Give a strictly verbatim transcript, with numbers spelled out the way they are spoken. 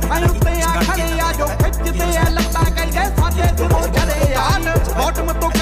ਹੱਥਾਂ ਉੱਤੇ ਆ ਖੜੇ ਆ ਜੋ ਖਿੱਚਦੇ ਆ ਲੱਤਾਂ ਕਹਿੰਦੇ ਸਾਡੇ ਸਿਰੋਂ ਚਲੇ ਆ ਬਾਟਮ ਤੋਂ